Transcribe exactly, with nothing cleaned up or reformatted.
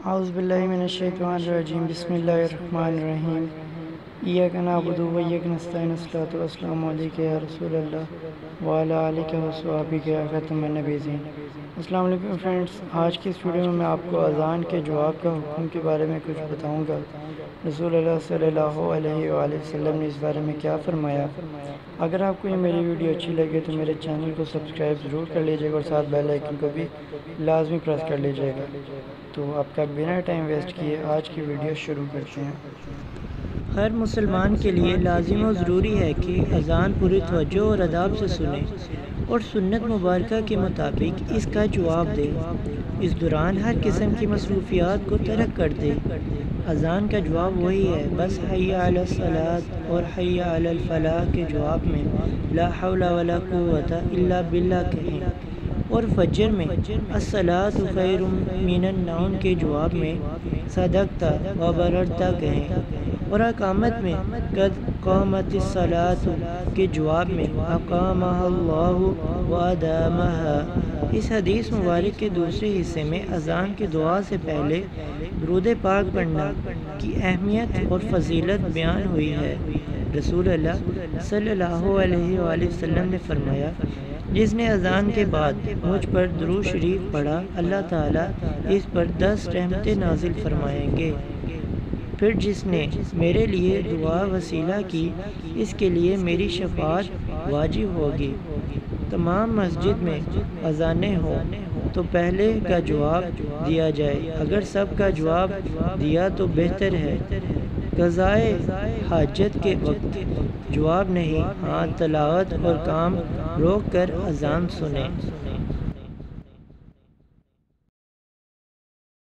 اعوذ باللہ من الشیطان الرجیم بسم اللہ الرحمن الرحیم ایاک نعبد و ایاک نستعین الصلاۃ والسلام علیک یا رسول اللہ وعلی آلک و صحابک یا خاتم النبیین۔ السلام علیکم فرینڈز، آج کی اس ویڈیو میں میں آپ کو اذان کے جواب کا حکم کے بارے میں کچھ بتاؤں گا۔ رسول اللہ صلی اللہ علیہ وآلہ وسلم نے اس بارے میں کیا فرمایا۔ اگر آپ کو یہ میری ویڈیو اچھی لگے تو میرے چینل کو سبسکرائب ضرور کر لیجیے گا اور ساتھ بیل آئیکن کو بھی لازمی پریس کر لیجیے گا۔ تو آپ کا بنا ٹائم ویسٹ کیے آج کی ویڈیو شروع کرتے ہیں۔ ہر مسلمان کے لیے لازم و ضروری ہے کہ اذان پوری توجہ اور ادب سے سنے اور سنت مبارکہ کے مطابق اس کا جواب دے۔ اس دوران ہر قسم کی مصروفیات کو ترک کر دے۔ اذان کا جواب وہی ہے، بس حی علی الصلاۃ اور حی علی الفلاح کے جواب میں لا حول ولا قوت الا باللہ کہیں، اور فجر میں الصلاۃ خیر من النوم کے جواب میں صدقت و بررت کہیں، اور اقامت میں قد قامت الصلاۃ کے جواب میں اقامہ اللہ و ادامہ۔ اس حدیث مبارک کے دوسرے حصے میں اذان کی دعا سے پہلے درود پاک پڑھنا کی اہمیت اور فضیلت بیان ہوئی ہے۔ رسول اللہ صلی اللہ علیہ وآلہ وسلم نے فرمایا، جس نے اذان کے بعد مجھ پر درود شریف پڑھا، اللہ تعالیٰ اس پر دس رحمتیں نازل فرمائیں گے۔ پھر جس نے میرے لیے دعا وسیلہ کی، اس کے لیے میری شفاعت واجب ہوگی۔ تمام مسجد میں اذانیں ہوں تو پہلے کا جواب دیا جائے، اگر سب کا جواب دیا تو بہتر ہے۔ قضائے حاجت کے وقت جواب نہیں، ہاں تلاوت اور کام روک کر اذان سنیں۔